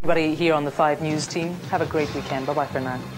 Everybody here on the 5 News team, have a great weekend. Bye-bye for now.